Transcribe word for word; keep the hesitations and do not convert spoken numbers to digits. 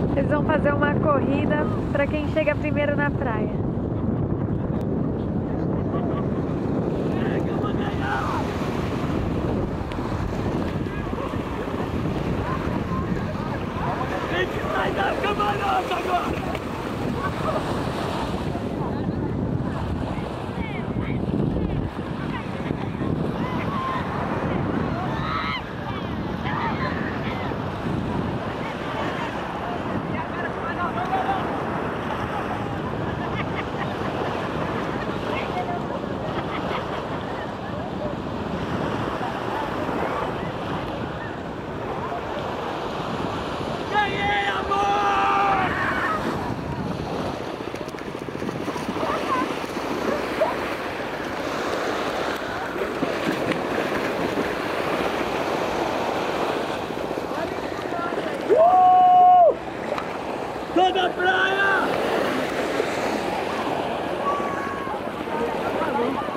Eles vão fazer uma corrida para quem chega primeiro na praia. Tem que sair da camarada agora! Toda a praia!